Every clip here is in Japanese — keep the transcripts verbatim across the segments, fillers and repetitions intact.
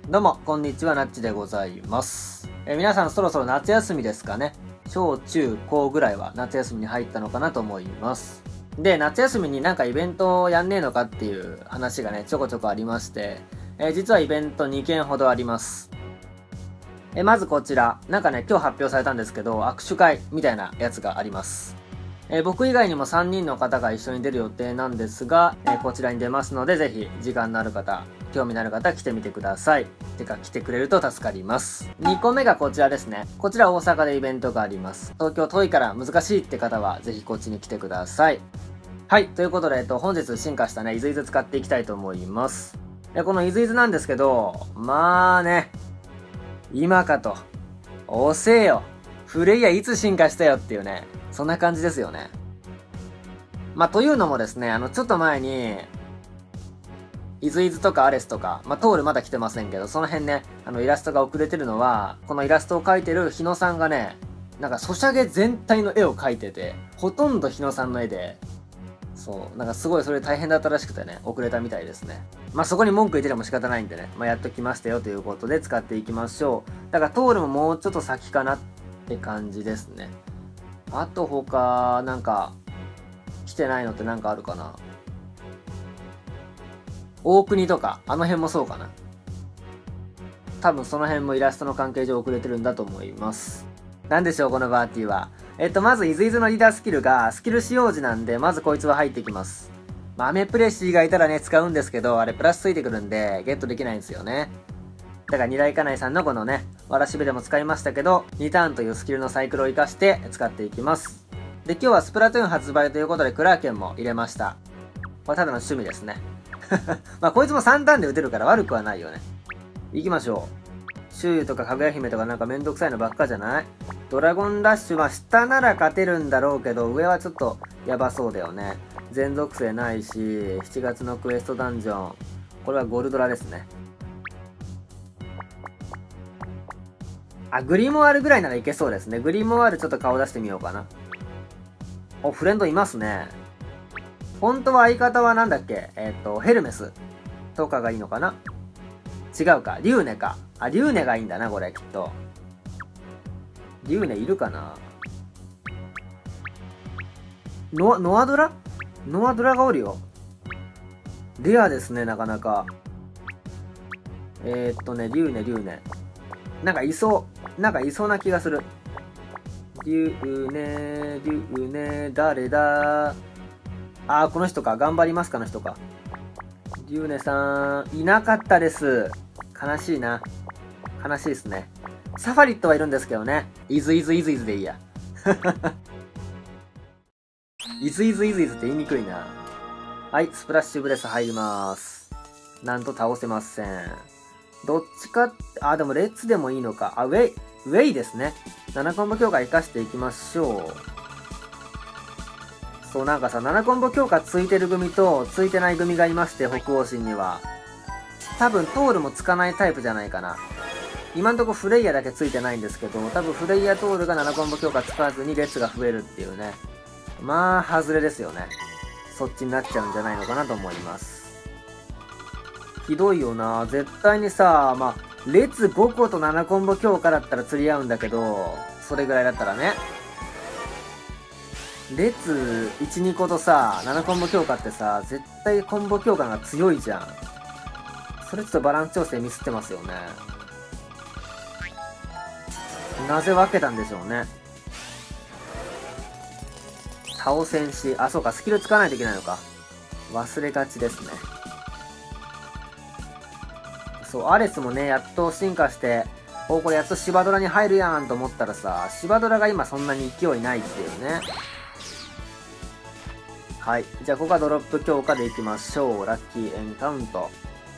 どうも、こんにちは、なっちでございます。えー、皆さんそろそろ夏休みですかね。小中高ぐらいは夏休みに入ったのかなと思います。で、夏休みになんかイベントをやんねえのかっていう話がね、ちょこちょこありまして、えー、実はイベントにけんほどあります。えー、まずこちら、なんかね、今日発表されたんですけど、握手会みたいなやつがあります。えー、僕以外にもさんにんの方が一緒に出る予定なんですが、えー、こちらに出ますので、ぜひ時間のある方、興味のある方来てみてください。てか来てくれると助かります。にこめがこちらですね。こちら大阪でイベントがあります。東京遠いから難しいって方はぜひこっちに来てください。はい。ということで、えっと、本日進化したね、イズイズ使っていきたいと思います。えこのイズイズなんですけど、まあね、今かと。遅えよ。フレイヤいつ進化したよっていうね、そんな感じですよね。まあ、というのもですね、あの、ちょっと前に、イズイズとかアレスとか、まあ、トールまだ来てませんけど、その辺ね、あの、イラストが遅れてるのは、このイラストを描いてる日野さんがね、なんか、ソシャゲ全体の絵を描いてて、ほとんど日野さんの絵で、そう、なんかすごいそれ大変だったらしくてね、遅れたみたいですね。まあ、そこに文句言ってても仕方ないんでね、まあ、やっときましたよということで使っていきましょう。だから、トールももうちょっと先かなって感じですね。あと他、なんか、来てないのってなんかあるかな。大国とか、あの辺もそうかな。多分その辺もイラストの関係上遅れてるんだと思います。なんでしょう、このバーティーは。えっと、まず、イズイズのリーダースキルが、スキル使用時なんで、まずこいつは入ってきます。まあ、アメプレッシーがいたらね、使うんですけど、あれプラスついてくるんで、ゲットできないんですよね。だから、二来家内さんのこのね、わらしべでも使いましたけど、にターンというスキルのサイクルを活かして使っていきます。で、今日はスプラトゥーン発売ということで、クラーケンも入れました。これただの趣味ですね。まあこいつもさんターンで打てるから悪くはないよね。行きましょう。シューユとかかぐや姫とかなんかめんどくさいのばっかじゃない？ドラゴンラッシュは下なら勝てるんだろうけど、上はちょっとやばそうだよね。全属性ないし、しちがつのクエストダンジョン。これはゴルドラですね。あ、グリモワールぐらいならいけそうですね。グリモワールちょっと顔出してみようかな。お、フレンドいますね。本当は相方はなんだっけえっと、ヘルメスとかがいいのかな。違うか。リューネか。あ、リューネがいいんだな、これ、きっと。リューネいるかな。ノア、ノアドラノアドラがおるよ。レアですね、なかなか。えー、っとね、リューネ、リューネ。なんかいそう。なんかいそうな気がする。リューネ、リューネ、誰だあー、この人か。頑張りますかの人か。リューネさん、いなかったです。悲しいな。悲しいですね。サファリットはいるんですけどね。イズイズイズイズでいいや。イズイズイズイズって言いにくいな。はい、スプラッシュブレス入ります。なんと倒せません。どっちか、あ、でもレッツでもいいのか。あ、ウェイ、ウェイですね。ななコンボ強化活かしていきましょう。そう、なんかさ、ななコンボ強化ついてる組とついてない組がいまして、北欧神には。多分トールもつかないタイプじゃないかな。今んとこフレイヤだけついてないんですけど、多分フレイヤトールがななコンボ強化つかずに列が増えるっていうね。まあ、外れですよね。そっちになっちゃうんじゃないのかなと思います。ひどいよな。絶対にさ、まあ、列ごことななコンボ強化だったら釣り合うんだけど、それぐらいだったらね。列いち、にことさ、ななコンボ強化ってさ、絶対コンボ強化が強いじゃん。それちょっとバランス調整ミスってますよね。なぜ分けたんでしょうね。倒せんし、あ、そうか、スキル使わないといけないのか。忘れがちですね。そう、アレスもね、やっと進化して、お、これやっとシバドラに入るやんと思ったらさ、シバドラが今そんなに勢いないっていうね。はい。じゃあ、ここはドロップ強化でいきましょう。ラッキーエンカウント。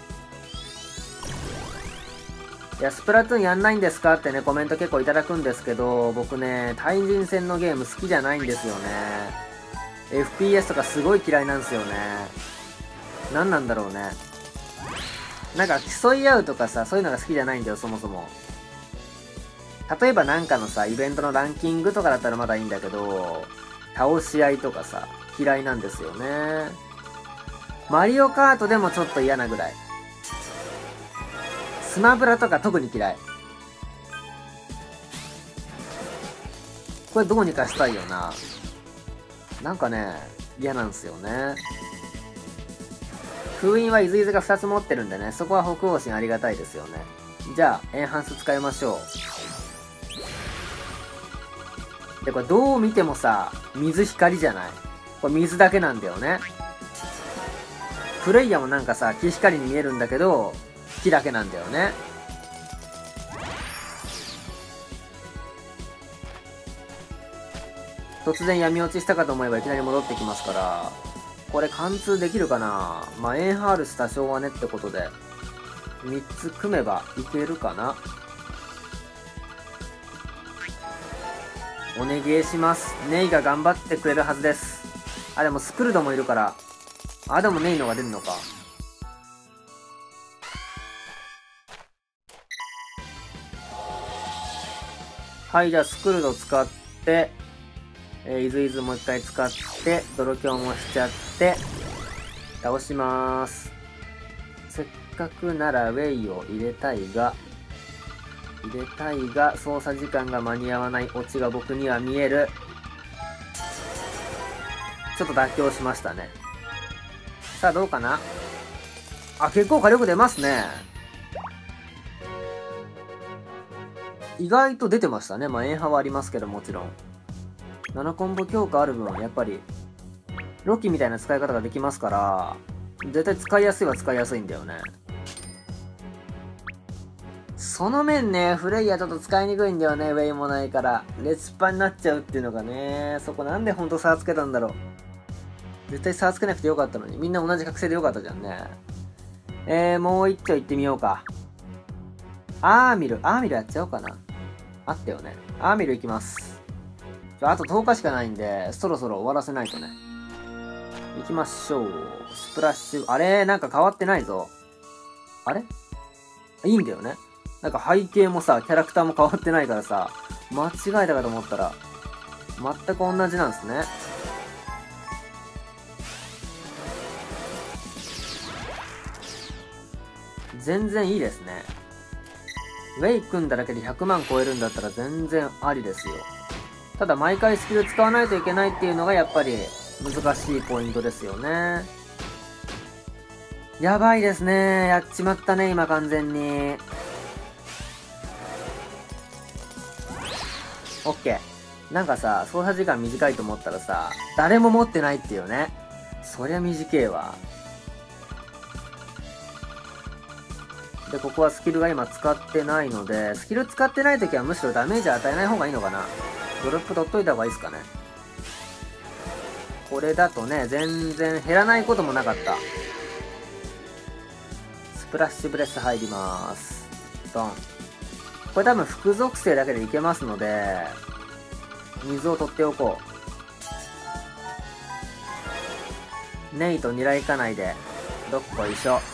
いや、スプラトゥーンやんないんですかってね、コメント結構いただくんですけど、僕ね、対人戦のゲーム好きじゃないんですよね。エフピーエス とかすごい嫌いなんですよね。何なんだろうね。なんか競い合うとかさ、そういうのが好きじゃないんだよ、そもそも。例えばなんかのさ、イベントのランキングとかだったらまだいいんだけど、倒し合いとかさ、嫌いなんですよね。マリオカートでもちょっと嫌なぐらい。 スマブラとか特に嫌い。これどうにかしたいよな。なんかね、嫌なんですよね。封印はイズイズがふたつ持ってるんでね、そこは北欧神ありがたいですよね。じゃあ、エンハンス使いましょう。で、これどう見てもさ、水光じゃない？これ水だけなんだよね。プレイヤーもなんかさ、木光に見えるんだけど、木だけなんだよね。突然闇落ちしたかと思えばいきなり戻ってきますから、これ貫通できるかな。まあ、エンハールス多少はねってことで、みっつ組めばいけるかな。お願いします。ネイが頑張ってくれるはずです。あ、でもスクルドもいるから。あ、でもネイのが出るのか。はい、じゃあスクルド使って、えー、イズイズもう一回使って、泥強もしちゃって、倒しまーす。せっかくならウェイを入れたいが、入れたいが、操作時間が間に合わないオチが僕には見える。ちょっと妥協しましたね。さあ、どうかな。あ、結構火力出ますね。意外と出てましたね。まあ、エンハはありますけど、もちろん。ななコンボ強化ある分、やっぱり、ロキみたいな使い方ができますから、絶対使いやすいは使いやすいんだよね。その面ね、フレイヤーちょっと使いにくいんだよね、ウェイもないから。列パになっちゃうっていうのがね、そこなんでほんと差つけたんだろう。絶対差つけなくてよかったのに、みんな同じ覚醒でよかったじゃんね。えー、もう一丁行ってみようか。アーミル、アーミルやっちゃおうかな。あったよね。アーミル行きます。あととおかしかないんで、そろそろ終わらせないとね。行きましょう。スプラッシュ。あれなんか変わってないぞ。あれいいんだよね。なんか背景もさ、キャラクターも変わってないからさ、間違えたかと思ったら、全く同じなんですね。全然いいですね。ウェイ組んだだけでひゃくまん超えるんだったら全然ありですよ。ただ毎回スキル使わないといけないっていうのがやっぱり難しいポイントですよね。やばいですね。やっちまったね、今完全に。オッケー。なんかさ、操作時間短いと思ったらさ、誰も持ってないっていうね。そりゃ短えわ。で、ここはスキルが今使ってないので、スキル使ってないときはむしろダメージ与えない方がいいのかな。ドロップ取っといた方がいいですかね。これだとね、全然減らないこともなかった。スプラッシュブレス入ります。ドン。これ多分副属性だけでいけますので、水を取っておこう。ネイとニラ行かないで、どっこいしょ。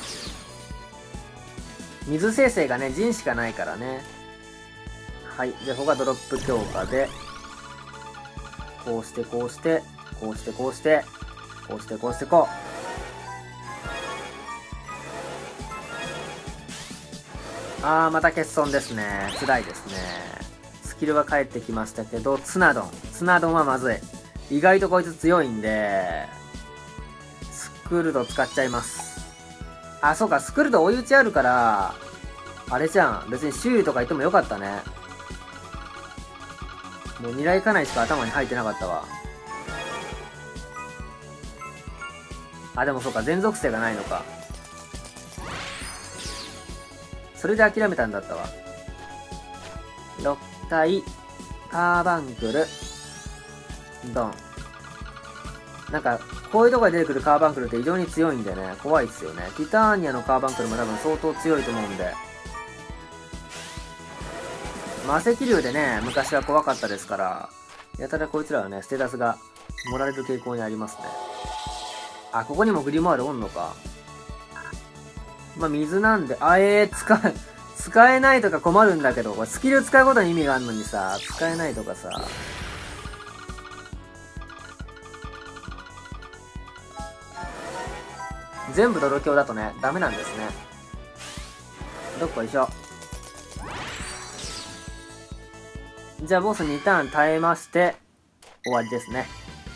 水生成がね、陣しかないからね。はい。じゃあ、ここがドロップ強化で、こうしてこうして、こうしてこうして、こうしてこうしてこう。あー、また欠損ですね。辛いですね。スキルは返ってきましたけど、ツナドン。ツナドンはまずい。意外とこいつ強いんで、スクルド使っちゃいます。あ、そうか、スクルド追い打ちあるから、あれじゃん。別に周囲とか言ってもよかったね。もうニラ行かないしか頭に入ってなかったわ。あ、でもそうか、全属性がないのか。それで諦めたんだったわ。ろっかい、カーバンクル、ドン。なんか、こういうとこで出てくるカーバンクルって異常に強いんでね、怖いっすよね。ティターニアのカーバンクルも多分相当強いと思うんで。魔石竜でね、昔は怖かったですから、やたらこいつらはね、ステータスが盛られる傾向にありますね。あ、ここにもグリモワールおんのか。まあ、水なんで、あ、えー、使え、使えないとか困るんだけど、これスキル使うことに意味があるのにさ、使えないとかさ。全部泥強だとね、ダメなんですね。 どっこいしょ。じゃあボスにターン耐えまして、終わりですね。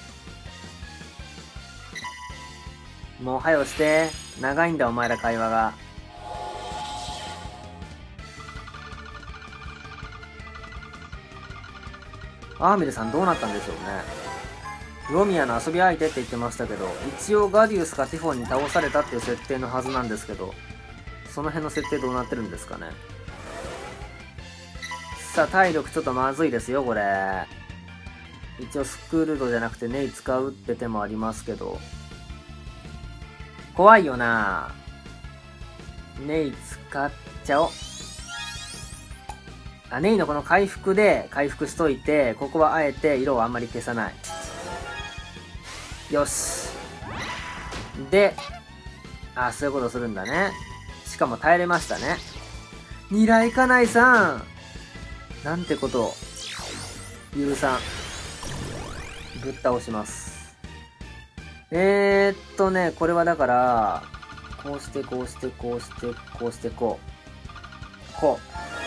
もうはよして。長いんだお前ら会話が。アーミルさんどうなったんでしょうね。ロミアの遊び相手って言ってましたけど、一応ガディウスかティフォンに倒されたっていう設定のはずなんですけど、その辺の設定どうなってるんですかね。さあ、体力ちょっとまずいですよ、これ。一応スクールドじゃなくてネイ使うって手もありますけど。怖いよな。ネイ使っちゃおう。あ、ネイのこの回復で回復しといて、ここはあえて色をあんまり消さない。よし。で、あ、そういうことするんだね。しかも耐えれましたね。ニライカナイさん。なんてことを。許さん。ぶっ倒します。えー、っとね、これはだから、こうしてこうしてこうしてこうしてこう。こ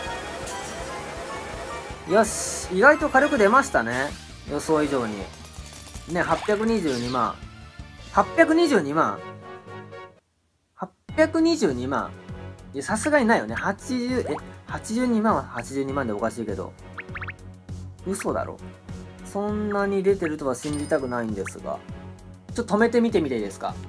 う。よし。意外と軽く出ましたね。予想以上に。ね、はっぴゃくにじゅうにまん。はっぴゃくにじゅうにまん ?はっぴゃくにじゅうにまん。いや、さすがにないよね。はちじゅう、え、はちじゅうにまんははちじゅうにまんでおかしいけど。嘘だろ。そんなに出てるとは信じたくないんですが。ちょっと止めてみてみていいですか。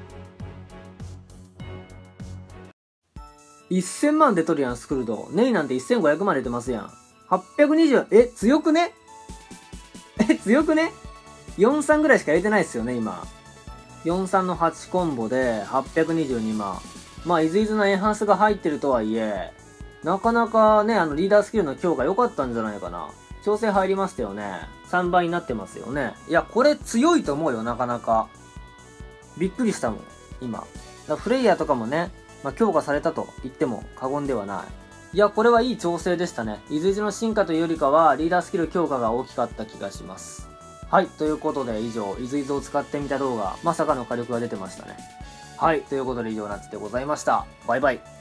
せんまん出とるやん、スクルド。ネイなんてせんごひゃくまん出てますやん。はっぴゃくにじゅう、え、強くねえ、強くね ?よんさん ぐらいしか入れてないっすよね、今。よんさんのはちコンボではっぴゃくにじゅうにまん。まあ、イズイズのエンハンスが入ってるとはいえ、なかなかね、あのリーダースキルの強化良かったんじゃないかな。調整入りましたよね。さんばいになってますよね。いや、これ強いと思うよ、なかなか。びっくりしたもん、今。だからフレイヤーとかもね、まあ、強化されたと言っても過言ではない。いや、これはいい調整でしたね。イズイズの進化というよりかは、リーダースキル強化が大きかった気がします。はい、ということで以上、イズイズを使ってみた動画、まさかの火力が出てましたね。はい、ということで以上なつでございました。バイバイ。